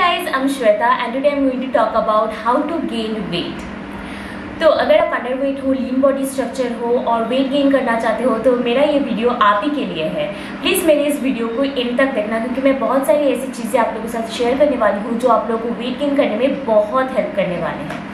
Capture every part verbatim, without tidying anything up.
guys, I'm Shweta and today I'm going to talk about how to gain weight. तो अगर आप underweight हो, लीन body structure हो और वेट गेन करना चाहते हो तो मेरा ये वीडियो आप ही के लिए है। प्लीज़ मेरे इस वीडियो को एंड तक देखना क्योंकि मैं बहुत सारी ऐसी चीज़ें आप लोगों के साथ शेयर करने वाली हूँ जो आप लोगों को वेट गेन करने में बहुत हेल्प करने वाले हैं।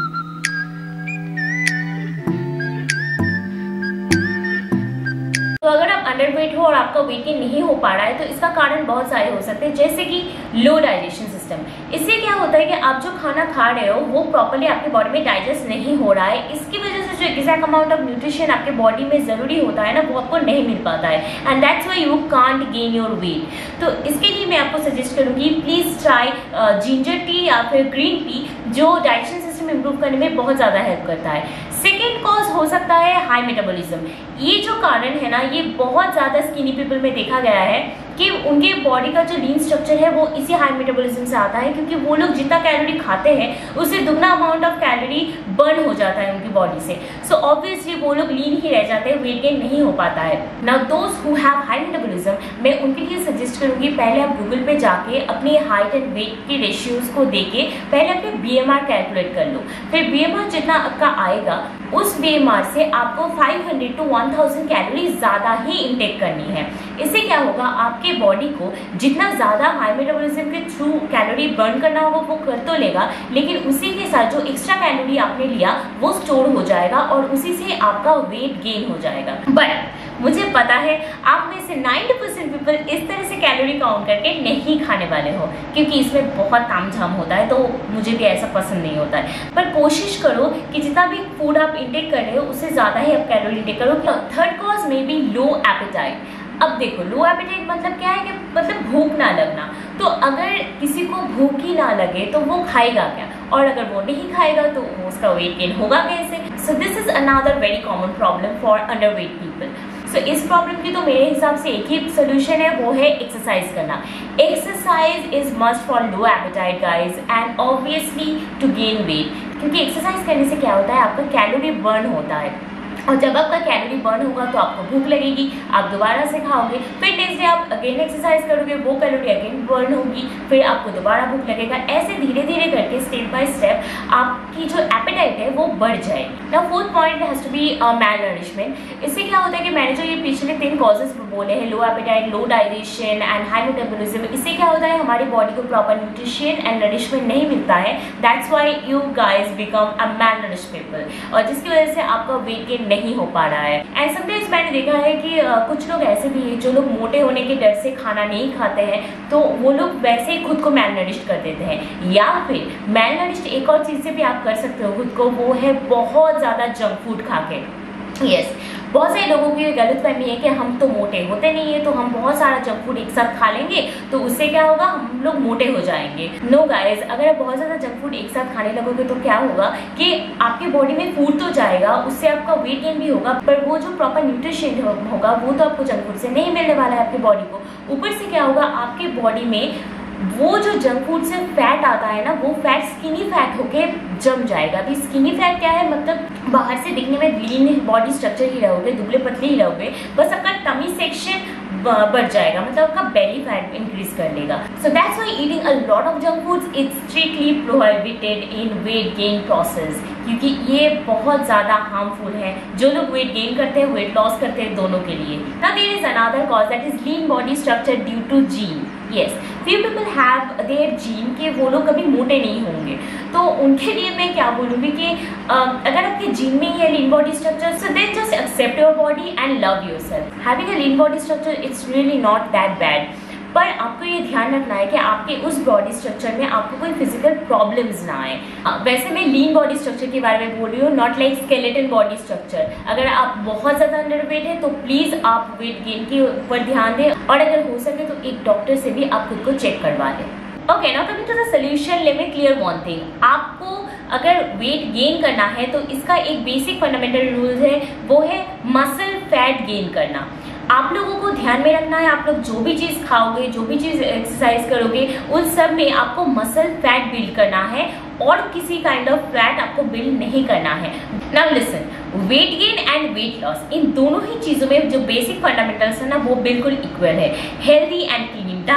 तो अगर आप अंडरवेट हो और आपका वेट गेन नहीं हो पा रहा है तो इसका कारण बहुत सारे हो सकते हैं, जैसे कि लो डाइजेशन सिस्टम। इससे क्या होता है कि आप जो खाना खा रहे हो वो प्रॉपर्ली आपके बॉडी में डाइजेस्ट नहीं हो रहा है। इसकी वजह से जो एग्जैक्ट अमाउंट ऑफ न्यूट्रिशन आपके बॉडी में जरूरी होता है ना, वो आपको नहीं मिल पाता है and that's why you can't gain your weight. तो इसके लिए मैं आपको सजेस्ट करूंगी, प्लीज ट्राई जिंजर टी या फिर ग्रीन टी जो डाइजेशन सिस्टम इंप्रूव करने में बहुत ज्यादा हेल्प करता है। सेकेंड कॉज हो सकता है हाई मेटाबॉलिज्म। ये जो कारण है ना, ये बहुत ज्यादा स्किनी पीपल में देखा गया है कि उनके बॉडी का जो लीन स्ट्रक्चर है वो इसी हाई मेटाबॉलिज्म से आता है, क्योंकि वो लोग जितना कैलोरी खाते हैं उससे दुगना अमाउंट ऑफ कैलोरी बर्न हो जाता है उनकी बॉडी से। सो ऑब्वियसली वो लोग लीन ही रह जाते हैं, वेट गेन नहीं हो पाता है। Now those who have high metabolism, मैं उनके लिए सजेस्ट करूंगी पहले आप गूगल पे जाके अपनी हाइट एंड वेट के रेशियोज को देके पहले अपने बी एम आर कैलकुलेट कर लो। फिर बी एम आर जितना आपका आएगा उस बी एम आर से आपको five hundred to one thousand calorie ज्यादा ही इंटेक करनी है। इससे क्या होगा, आपके बॉडी को जितना ज्यादा हाई मेटाबॉलिज्म के थ्रू कैलोरी बर्न करना होगा वो कर तो लेगा, लेकिन उसी के साथ जो एक्स्ट्रा कैलोरी आपने लिया वो स्टोर हो जाएगा और उसी से आपका वेट गेन हो जाएगा। बट मुझे पता है आप में से नाइंटी परसेंट पीपल इस तरह से कैलोरी काउंट करके नहीं खाने वाले हो, क्योंकि इसमें बहुत तामझाम होता है, तो मुझे भी ऐसा पसंद नहीं होता है। पर कोशिश करो कि जितना भी फूड आप इंटेक कर रहे हो उससे ज्यादा ही आप कैलोरी इंटेक करो। Third cause may be low appetite. अब देखो, लो एपेटाइट मतलब क्या है कि मतलब भूख ना लगना। तो अगर किसी को भूख ही ना लगे तो वो खाएगा क्या, और अगर वो नहीं खाएगा तो उसका वेट गेन होगा कैसे। So this is another very common problem for underweight people. So इस प्रॉब्लम की तो मेरे हिसाब से एक ही सोल्यूशन है, वो है एक्सरसाइज करना। Exercise is must for low appetite guys and obviously to gain weight, क्योंकि एक्सरसाइज करने से क्या होता है, आपका कैलोरी बर्न होता है और जब आपका कैलोरी बर्न होगा तो आपको भूख लगेगी, आप दोबारा से खाओगे, फिर नेक्स्ट डे आप अगेन एक्सरसाइज करोगे, वो कैलोरी अगेन बर्न होगी, फिर आपको दोबारा भूख लगेगा। ऐसे धीरे धीरे करके स्टेप बाय स्टेप आपकी जो एपेटाइट है वो बढ़ जाएगी। Now fourth point has to be malnourishment. इससे क्या होता है कि मैंने जो ये पिछले तीन कॉजेज बोले हैं, low appetite, low digestion and high metabolism, इससे क्या होता है हमारी बॉडी को प्रॉपर न्यूट्रिशन एंड नरिशमेंट नहीं मिलता है। That's why you guys become a malnourished people, और जिसकी वजह से आपका वेट गेन नहीं हो पा रहा है। एंड समटाइम्स मैंने देखा है कि uh, कुछ लोग ऐसे भी हैं जो लोग मोटे होने के डर से खाना नहीं खाते हैं, तो वो लोग वैसे ही खुद को मैलनरिश्ड कर देते हैं। या फिर मैलनरिश्ड एक और चीज से भी आप कर सकते हो खुद को, वो है बहुत ज्यादा जंक फूड खा के। Yes yes. बहुत सारे लोगों की गलतफहमी है कि हम तो मोटे होते नहीं है तो हम बहुत सारा जंक फूड एक साथ खा लेंगे तो उससे क्या होगा, हम लोग मोटे हो जाएंगे। नो गाइस, अगर आप बहुत ज्यादा जंक फूड एक साथ खाने लगोगे तो क्या होगा कि आपकी बॉडी में फूड तो जाएगा, उससे आपका वेट गेन भी होगा, पर वो जो प्रॉपर न्यूट्रिशन होगा वो तो आपको जंक फूड से नहीं मिलने वाला है आपकी बॉडी को। ऊपर से क्या होगा, आपकी बॉडी में वो जो जंक फूड से फैट आता है ना, वो फैट स्किनी फैट होके जम जाएगा। अभी स्किनी फैट क्या है, मतलब बाहर से दिखने में लीन बॉडी स्ट्रक्चर ही रहोगे, दुबले पतले ही रहोगे, बस आपका टमी सेक्शन बढ़ जाएगा, मतलब आपका बेली फैट इंक्रीज कर लेगा। So that's why eating a lot of junk foods is strictly prohibited in weight gain process, क्योंकि ये बहुत ज्यादा हार्मफुल है जो लोग वेट गेन करते हैं, वेट लॉस करते हैं, दोनों के लिए। Now there is another cause that is lean body structure due to gene. Yes, few people have their gene के वो लोग कभी मोटे नहीं होंगे, तो उनके लिए मैं क्या बोलूँगी कि uh, अगर आपके जीन में ही है lean body structure, so then just accept your body and love yourself. Having a lean body structure it's really not that bad, पर आपको ये ध्यान रखना है कि आपके उस बॉडी स्ट्रक्चर में आपको कोई फिजिकल प्रॉब्लम्स ना आए। वैसे मैं लीन बॉडी स्ट्रक्चर के बारे में बोल रही हूँ, not like skeleton body structure. अगर आप बहुत ज्यादा अंडरवेट है तो प्लीज आप वेट गेन के ऊपर ध्यान दें, और अगर हो सके तो एक डॉक्टर से भी आप खुद को चेक करवा लें। Okay, now coming to the solution, let me clear one thing. आपको अगर वेट गेन करना है तो इसका एक बेसिक फंडामेंटल रूल है, वो है मसल फैट गेन करना। आप लोगों को ध्यान में रखना है, आप लोग जो भी चीज खाओगे, जो भी चीज एक्सरसाइज करोगे, उन सब में आपको मसल फैट बिल्ड करना है और किसी काइंड ऑफ फैट आपको बिल्ड नहीं करना है। Now listen, weight gain and weight loss, इन दोनों ही चीजों में जो बेसिक फंडामेंटल्स है ना वो बिल्कुल इक्वल है। Healthy and clean diet,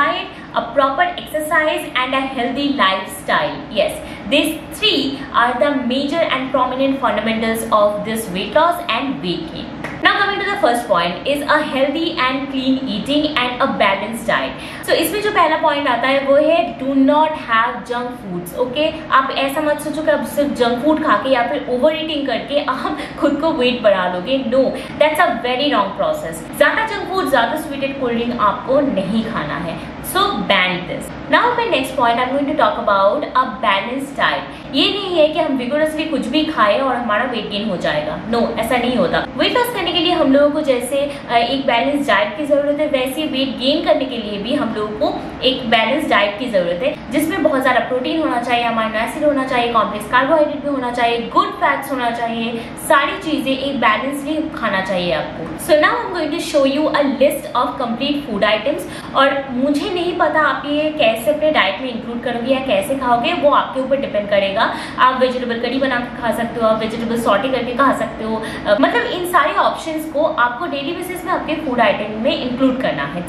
a proper exercise and a healthy lifestyle. Yes, these three are the major and prominent fundamentals of this weight loss and weight gain. Now coming to the first point is a healthy and clean eating and a balanced diet. So इसमें जो पहला point आता है वो है do not have junk foods. Okay okay? आप ऐसा मत सोचो कि आप सिर्फ जंक फूड खा के या फिर ओवर ईटिंग करके आप खुद को वेट बढ़ा लोगे. No, that's a very wrong process. ज्यादा जंक फूड, ज्यादा स्वीटेड कोल्ड ड्रिंक आपको नहीं खाना है. So ban this. Now my next point I'm going to talk about a balanced diet. ये नहीं है कि हम विगोरसली कुछ भी खाएं और हमारा वेट गेन हो जाएगा. नो, ऐसा नहीं होता. वेट लॉस करने के लिए हम लोगों को जैसे एक बैलेंस डाइट की जरूरत है, वैसे वेट गेन करने के लिए भी हम लोगों को एक बैलेंस डाइट की जरूरत है, जिसमें बहुत सारा प्रोटीन होना चाहिए, अमाइनो एसिड होना चाहिए, कॉम्प्लेक्स कार्बोहाइड्रेट भी होना चाहिए, गुड फैट्स होना चाहिए. सारी चीजें एक बैलेंसली खाना चाहिए आपको. So now I am going to show you a list of complete food items. और मुझे नहीं पता आप ये कैसे अपने डाइट में इंक्लूड करोगे या कैसे खाओगे, वो आपके ऊपर डिपेंड करेगा. आप वेजिटेबल करी बना के खा सकते हो, आप वेजिटेबल सॉटे करके खा सकते हो. मतलब इन सारे ऑप्शंस को आपको डेली बेसिस में आपके फूड आइटम में इंक्लूड करना है.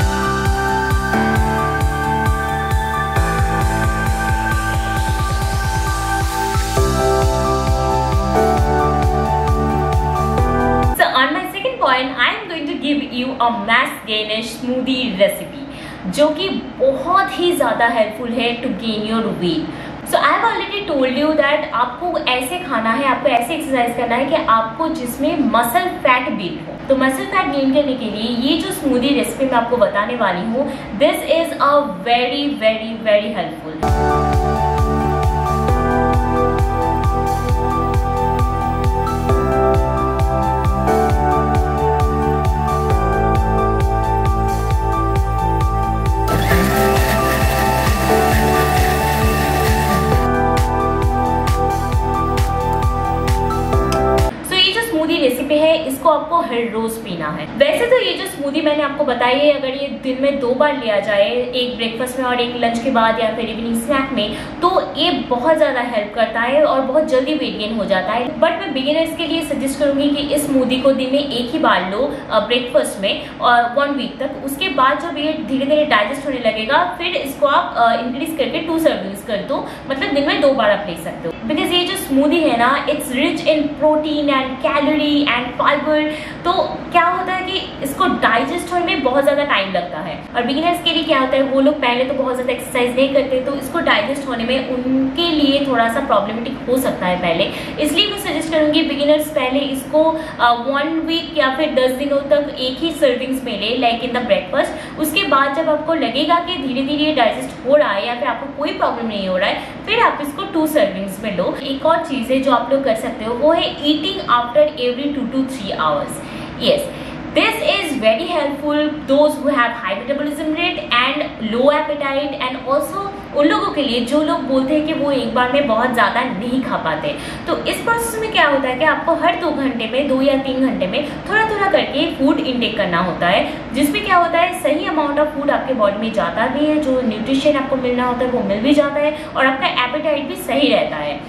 So on my second point, I am going to give you a mass gainer smoothie recipe, जो कि बहुत ही ज्यादा हेल्पफुल है to gain your weight. So I have already told you that आपको ऐसे खाना है, आपको ऐसे एक्सरसाइज करना है कि आपको जिसमें मसल फैट बिल्ड हो. तो मसल फैट गेन करने के लिए ये जो स्मूदी रेसिपी मैं आपको बताने वाली हूँ, this is a very very very helpful. Recipe है, इसको आपको हर रोज पीना है. वैसे तो ये जो स्मूदी मैंने आपको बताई है, अगर ये दिन में दो बार लिया जाए, एक ब्रेकफास्ट में और एक लंच के बाद या फिर इवनिंग स्नैक में, तो ये बहुत ज्यादा हेल्प करता है और बहुत जल्दी वेट गेन हो जाता है. बट मैं बिगिनर्स के लिए सजेस्ट करूंगी कि इस स्मूदी को दिन में एक ही बार लो ब्रेकफास्ट में और वन वीक तक. उसके बाद जब ये धीरे धीरे डाइजेस्ट होने लगेगा, फिर इसको आप इंक्रीज करके टू सर्विंग्स कर दो. मतलब दिन में दो बार आप ले सकते हो. बिकॉज ये जो स्मूदी है ना, it's rich in protein and calorie and fibre. तो क्या होता है कि इसको डाइजेस्ट होने में बहुत ज्यादा टाइम लगता है. और बिगिनर्स के लिए क्या होता है, वो लोग पहले तो बहुत ज्यादा एक्सरसाइज नहीं करते, तो इसको डाइजेस्ट होने में उनके लिए थोड़ा सा प्रॉब्लमेटिक हो सकता है पहले. इसलिए मैं सजेस्ट करूंगी बिगिनर्स पहले इसको वन वीक या फिर दस दिनों तक एक ही सर्विंग्स में ले, लाइक इन द ब्रेकफास्ट. उसके बाद जब आपको लगेगा कि धीरे धीरे डाइजेस्ट हो रहा है या फिर आपको कोई प्रॉब्लम नहीं हो रहा है, फिर आप इसको टू सर्विंग्स में लो. एक और चीज है जो आप लोग कर सकते हो, वो है eating after every two to three hours. Yes, this is very helpful those who have high metabolism rate and low appetite, and also उन लोगों के लिए जो लोग बोलते हैं कि वो एक बार में बहुत ज़्यादा नहीं खा पाते. तो इस प्रोसेस में क्या होता है कि आपको हर दो घंटे में, दो या तीन घंटे में थोड़ा थोड़ा करके फूड इनटेक करना होता है, जिसमें क्या होता है सही अमाउंट ऑफ फूड आपके बॉडी में जाता भी है, जो न्यूट्रिशन आपको मिलना होता है वो मिल भी जाता है, और आपका एपेटाइट भी सही रहता है.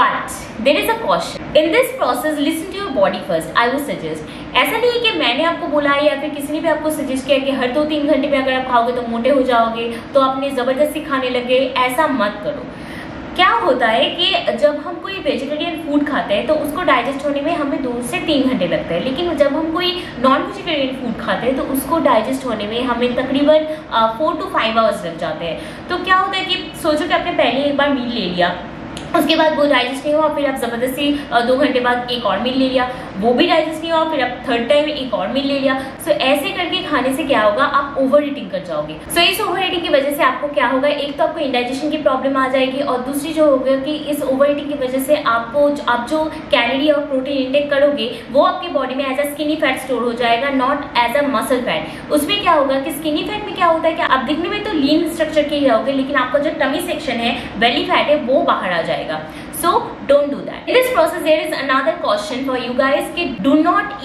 But there is a question in this process. Listen to your body first. I would suggest, ऐसा नहीं है कि मैंने आपको बोला है या फिर किसी ने भी आपको सजेस्ट किया कि हर दो तीन घंटे में अगर आप खाओगे तो मोटे हो जाओगे, तो आपने जबरदस्ती खाने लगे. ऐसा मत करो. क्या होता है कि जब हम कोई वेजिटेरियन फूड खाते हैं तो उसको डाइजेस्ट होने में हमें दो से तीन घंटे लगते हैं, लेकिन जब हम कोई नॉन वेजिटेरियन फूड खाते हैं तो उसको डाइजेस्ट होने में हमें तकरीबन फोर टू फाइव आवर्स लग जाते हैं. तो क्या होता है कि सोचो कि आपने पहले एक बार मील ले लिया, उसके बाद वो डाइजेस्ट नहीं हुआ, फिर आप जबरदस्ती दो घंटे बाद एक और मील ले लिया, वो भी डाइजेस्ट नहीं हुआ, फिर आप थर्ड टाइम एक और मील ले लिया. सो so, ऐसे करके खाने से क्या होगा, आप ओवर ईटिंग कर जाओगे. सो so, इस ओवर ईटिंग की वजह से आपको क्या होगा, एक तो आपको इंडाइजेशन की प्रॉब्लम आ जाएगी, और दूसरी जो होगा कि इस ओवर ईटिंग की वजह से आपको आप जो कैलोरी और प्रोटीन इंटेक करोगे वो आपकी बॉडी में as a skinny fat store हो जाएगा, not as a muscle fat. उसमें क्या होगा कि स्किनी फैट में क्या होता है कि आप दिखने में तो लीन स्ट्रक्चर के ही रहोगे, लेकिन आपका जो टमी सेक्शन है, बेली फैट है, वो बाहर आ जाएगा. So don't do that. In this process there is another caution for you guys कि do not eat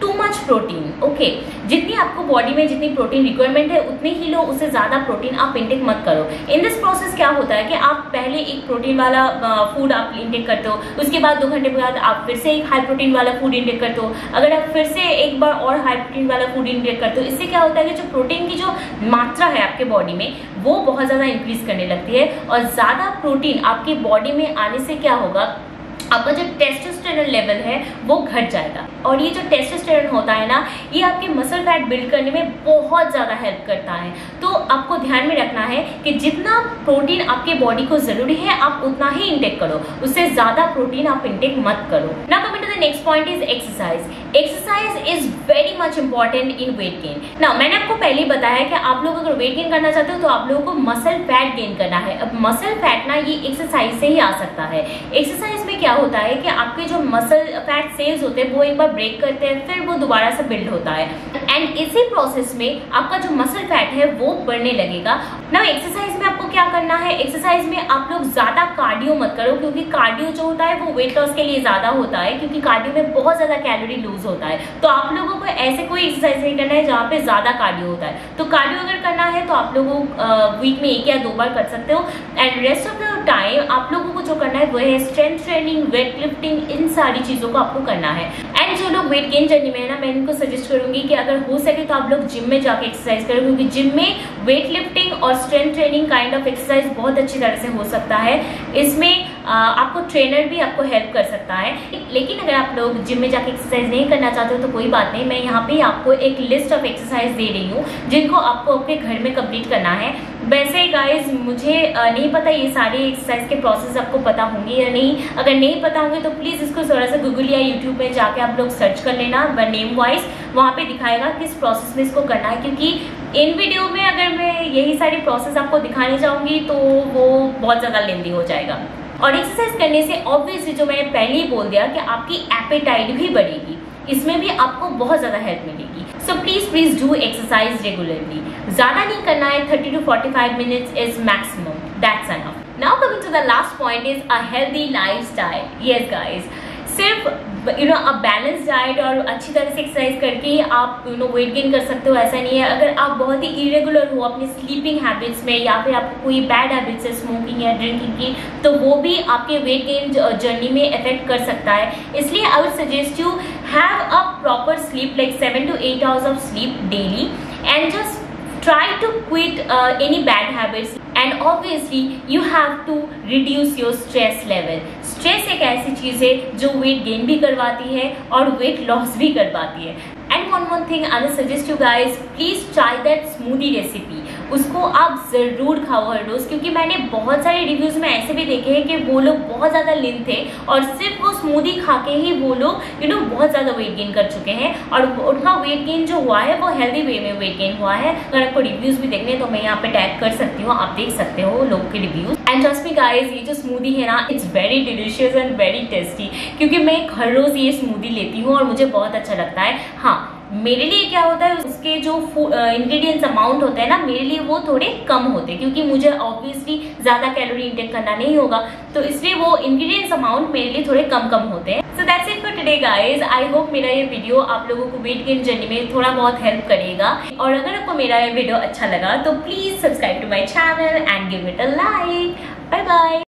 too much protein. Okay, जितनी आपको बॉडी में जितनी प्रोटीन रिक्वायरमेंट है उतनी ही लो, उससे ज्यादा प्रोटीन आप इंटेक मत करो। इन दिस प्रोसेस क्या होता है कि आप पहले एक प्रोटीन वाला फूड आप इंटेक करते हो, उसके बाद दो घंटे बाद आप फिर से एक हाई प्रोटीन वाला फूड इंटेक करते हो, अगर आप फिर से एक बार और हाई प्रोटीन वाला फूड इंटेक करते हो, इससे क्या होता है कि जो प्रोटीन की जो मात्रा है आपके बॉडी में वो बहुत ज्यादा इंक्रीज करने लगती है। और ज्यादा प्रोटीन आपकी बॉडी में आने से क्या होगा, आपका जो टेस्टोस्टेरोन लेवल है वो घट जाएगा। और ये जो टेस्टोस्टेरोन होता है ना, ये आपके मसल फैट बिल्ड करने में बहुत ज़्यादा हेल्प करता है। तो आपको ध्यान में रखना है कि जितना प्रोटीन आपके बॉडी को ज़रूरी है आप उतना ही इंटेक करो, उससे ज़्यादा प्रोटीन आप इंटेक मत करो। Now coming to the next point is exercise. Exercise is very much important in weight gain. Now मैंने आपको पहले ही बताया कि आप लोग अगर वेट गेन करना चाहते हो तो आप लोगों को मसल फैट गेन करना है। अब मसल फैट ना ये एक्सरसाइज से ही आ सकता है। एक्सरसाइज में क्या होता है कि आपके जो मसल फैट सेल्स होते हैं वो एक बार ब्रेक करते हैं, फिर वो दोबारा से बिल्ड होता है एंड इसी प्रोसेस में आपका जो मसल फैट है वो बढ़ने लगेगा। ना एक्सरसाइज में आपको क्या करना है, एक्सरसाइज में आप लोग ज्यादा कार्डियो मत करो, क्योंकि कार्डियो जो होता है वो वेट लॉस के लिए ज्यादा होता है, क्योंकि कार्डियो में बहुत ज्यादा कैलोरी लूज होता है। तो आप लोगों को ऐसे कोई एक्सरसाइज नहीं करना है जहाँ पे ज्यादा कार्डियो होता है। तो कार्डियो अगर करना है तो आप लोगों वीक में एक या दो बार कर सकते हो and rest of the time आप लोगों को जो करना है वो है स्ट्रेंथ ट्रेनिंग, वेट लिफ्टिंग, इन सारी चीजों को आपको करना है। एंड जो लोग वेट गेन जर्नी में है ना, मैं इनको सजेस्ट करूंगी कि अगर हो सके तो आप लोग जिम में जाके एक्सरसाइज करो, क्योंकि जिम में वेट लिफ्टिंग और strength training kind of exercise बहुत अच्छी तरह से हो सकता है। इसमें आ, आपको ट्रेनर भी आपको हेल्प कर सकता है। लेकिन अगर आप लोग जिम में जाके एक्सरसाइज नहीं करना चाहते हो तो कोई बात नहीं, मैं यहाँ पे आपको एक लिस्ट ऑफ एक्सरसाइज दे रही हूँ जिनको आपको अपने घर में कंप्लीट करना है। वैसे गाइज मुझे नहीं पता ये सारे एक्सरसाइज के प्रोसेस आपको पता होंगे या नहीं, अगर नहीं पता होंगे तो प्लीज इसको थोड़ा सा गूगल या यूट्यूब में जाके आप लोग सर्च कर लेना नेम वाइज, वहाँ पे दिखाएगा किस प्रोसेस में इसको करना है। क्योंकि इन वीडियो में अगर मैं यही सारी प्रोसेस आपको दिखाने जाऊंगी तो वो बहुत ज्यादा लेंदी हो जाएगा। और एक्सरसाइज करने से ऑब्वियसली जो मैंने पहले ही बोल दिया कि आपकी एपेटाइट भी बढ़ेगी, इसमें भी आपको बहुत ज्यादा हेल्प मिलेगी। So please please do exercise regularly. ज्यादा नहीं करना है, thirty to forty five minutes is maximum, that's enough. Now coming to the last point is a healthy lifestyle. Yes guys, सिर्फ you know a balance diet और अच्छी तरह से exercise करके ही आप यू नो वेट गेन कर सकते हो, ऐसा नहीं है। अगर आप बहुत ही इरेगुलर हो अपनी स्लीपिंग हैबिट्स में या फिर आपको कोई बैड हैबिट्स है स्मोकिंग या ड्रिंकिंग की, तो वो भी आपके वेट गेन जर्नी में इफेक्ट कर सकता है। इसलिए I would suggest you have a proper sleep like seven to eight hours of sleep daily and just try to quit uh, any bad habits and obviously you have to reduce your stress level. Stress एक ऐसी चीज है जो weight gain भी करवाती है और weight loss भी करवाती है। And one one thing I will suggest you guys, please try that smoothie recipe, उसको आप जरूर खाओ हर रोज, क्योंकि मैंने बहुत सारे रिव्यूज में ऐसे भी देखे हैं कि वो लोग बहुत ज्यादा लिन थे और सिर्फ वो स्मूदी खा के ही वो लोग यू नो बहुत ज्यादा वेट गेन कर चुके हैं और उनका वेट गेन जो हुआ है वो हेल्दी वे में वेट गेन हुआ है। अगर आपको रिव्यूज भी देखने तो मैं यहाँ पे टैग कर सकती हूँ, आप देख सकते हो लोग के reviews. And trust me guys, ये जो स्मूदी है ना, it's very delicious and very tasty, क्योंकि मैं हर रोज ये स्मूदी लेती हूँ और मुझे बहुत अच्छा लगता है। हाँ, मेरे लिए क्या होता है, उसके जो इंग्रेडिएंट्स अमाउंट होते हैं ना, मेरे लिए वो थोड़े कम होते हैं, क्योंकि मुझे ऑब्वियसली ज्यादा कैलोरी इंटेक करना नहीं होगा, तो इसलिए वो इंग्रेडिएंट्स अमाउंट मेरे लिए थोड़े कम कम होते हैं। So that's it for today guys. I hope मेरा ये वीडियो आप लोगों को वेट गेन जर्नी में थोड़ा बहुत हेल्प करेगा, और अगर आपको मेरा ये वीडियो अच्छा लगा तो please subscribe to my channel and give it a like. Bye bye.